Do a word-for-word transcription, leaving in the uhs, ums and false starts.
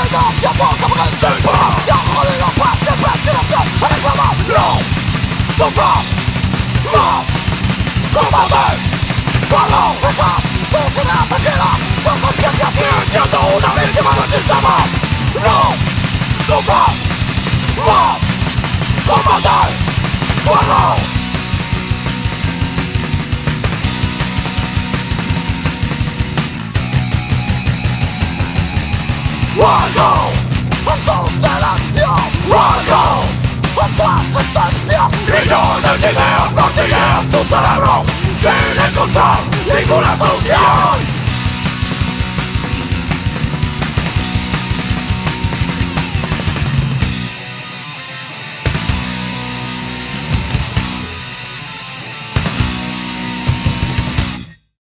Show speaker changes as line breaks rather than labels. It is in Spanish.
perdido tiempo como que siempre te ha jodido para siempre sin opción a reclamar. No sufras más, combate, cuando fijas tus ideas tranquilas, tu conciencia sigue siendo una víctima del sistema. No sufras más, combate, cuando algo en tu silencio, algo en tu asistencia, millones de ideas martillean tu cerebro sin encontrar ninguna solución.